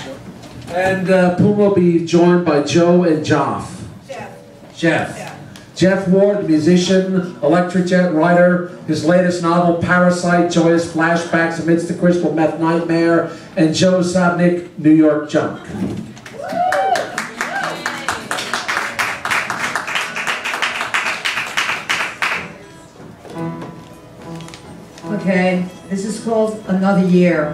And Puma will be joined by Joe and Jeff. Jeff. Yeah. Jeff Ward, musician, electric jet writer. His latest novel, Parasite, Joyous Flashbacks Amidst the Crystal Meth Nightmare. And Joe Sabnik, New York Junk. Okay, this is called Another Year.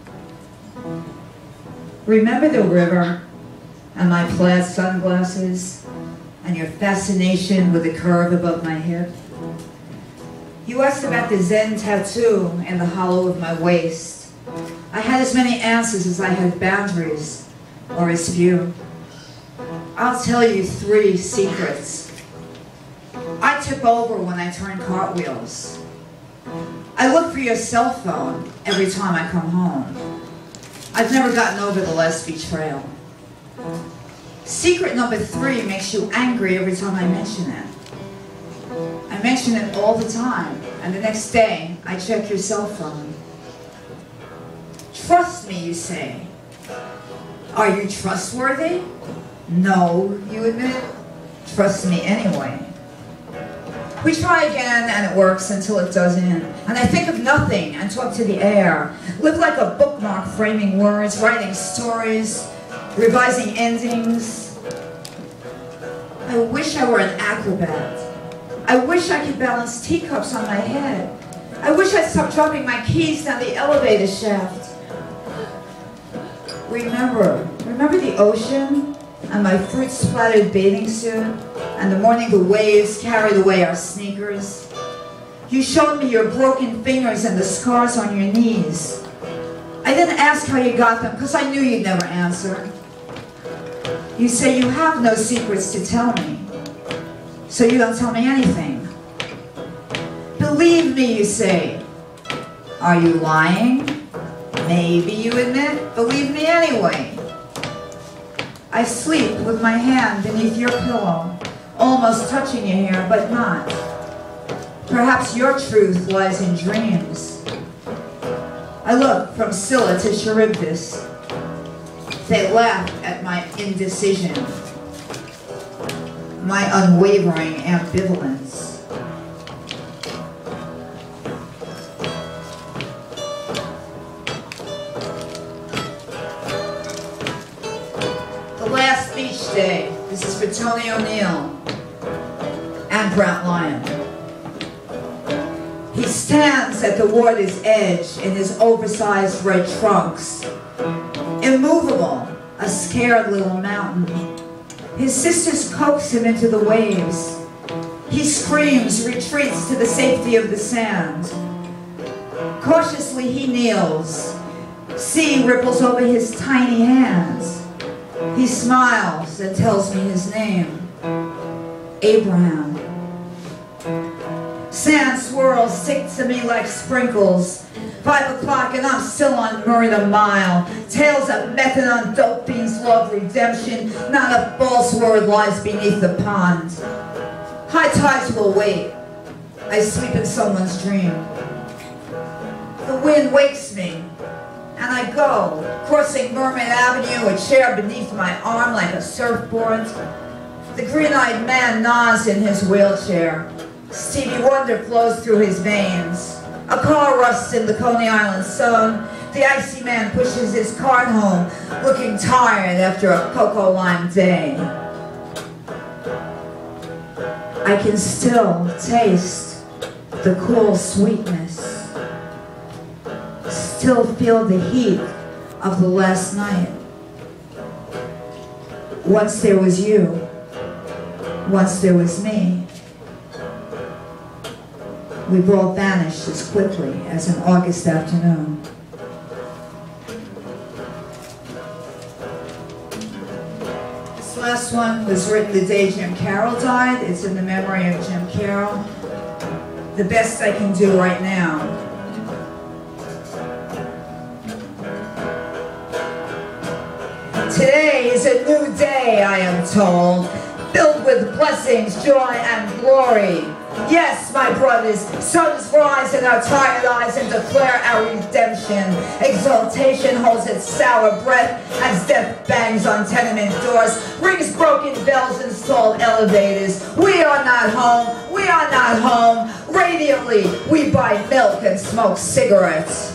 Remember the river and my plaid sunglasses and your fascination with the curve above my hip? You asked about the Zen tattoo in the hollow of my waist. I had as many answers as I had boundaries, or as few. I'll tell you 3 secrets. I tip over when I turn cartwheels. I look for your cell phone every time I come home. I've never gotten over the last betrayal. Secret number 3 makes you angry every time I mention it. I mention it all the time, and the next day I check your cell phone. Trust me, you say. Are you trustworthy? No, you admit. Trust me anyway. We try again and it works until it doesn't. And I think of nothing and talk to the air. Live like a bookmark, framing words, writing stories, revising endings. I wish I were an acrobat. I wish I could balance teacups on my head. I wish I'd stop dropping my keys down the elevator shaft. Remember the ocean and my fruit-splattered bathing suit, and the morning the waves carried away our sneakers. You showed me your broken fingers and the scars on your knees. I didn't ask how you got them, because I knew you'd never answer. You say you have no secrets to tell me, so you don't tell me anything. Believe me, you say. Are you lying? Maybe you admit. Believe me anyway. I sleep with my hand beneath your pillow, almost touching your hair, but not. Perhaps your truth lies in dreams. I look from Scylla to Charybdis. They laugh at my indecision, my unwavering ambivalence. The last beach day. This is for Tony O'Neill and Brant Lyon. He stands at the water's edge in his oversized red trunks, immovable, a scared little mountain. His sisters coax him into the waves. He screams, retreats to the safety of the sand. Cautiously he kneels. Sea ripples over his tiny hands. He smiles and tells me his name, Abraham. Sand swirls stick to me like sprinkles. 5 o'clock and I'm still on Murder Mile. Tales of methadone, dope fiends, love, redemption. Not a false word lies beneath the pond. High tides will wait. I sleep in someone's dream. The wind wakes me, and I go, crossing Mermaid Avenue, a chair beneath my arm like a surfboard. The green-eyed man nods in his wheelchair. Stevie Wonder flows through his veins. A car rusts in the Coney Island sun. The icy man pushes his cart home, looking tired after a cocoa lime day. I can still taste the cool sweetness. Still feel the heat of the last night. Once there was you. Once there was me. We've all vanished as quickly as an August afternoon. This last one was written the day Jim Carroll died. It's in the memory of Jim Carroll. The best I can do right now. Today is a new day, I am told, filled with blessings, joy, and glory. Yes, my brothers, suns rise in our tired eyes and declare our redemption. Exaltation holds its sour breath as death bangs on tenement doors, rings broken bells and stalled elevators. We are not home, we are not home. Radiantly, we buy milk and smoke cigarettes.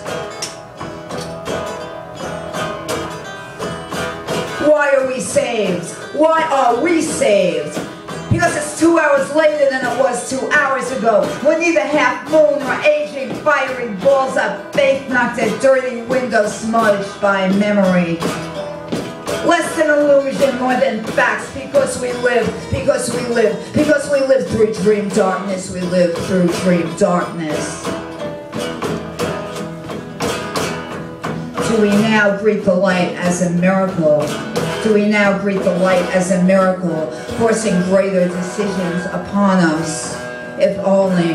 Why are we saved? Why are we saved? Because it's 2 hours later than it was 2 hours ago, when neither half moon nor aging firing balls of faith knocked at dirty windows smudged by memory. Less than illusion, more than facts, because we live, because we live, because we live through dream darkness, we live through dream darkness. Do we now greet the light as a miracle? Do we now greet the light as a miracle, forcing greater decisions upon us? If only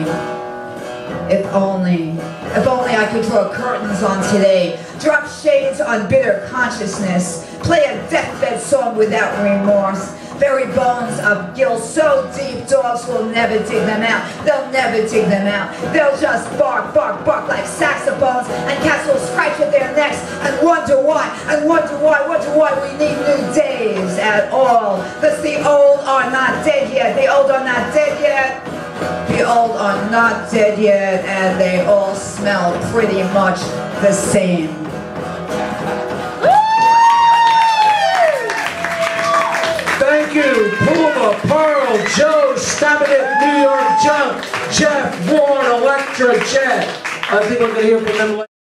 I could draw curtains on today, drop shades on bitter consciousness, play a deathbed song without remorse, very bones of guilt so deep dogs will never dig them out. They'll never dig them out. They'll just bark, bark, bark like saxophones, and cats will scratch at their necks and wonder why we need new days at all. Because the old are not dead yet. The old are not dead yet. The old are not dead yet, and they all smell pretty much the same. Thank you, Puma Perl, Joe Stabinik, New York Junk, Jeff Warren, Electra Jet. I think we're going to hear from them later.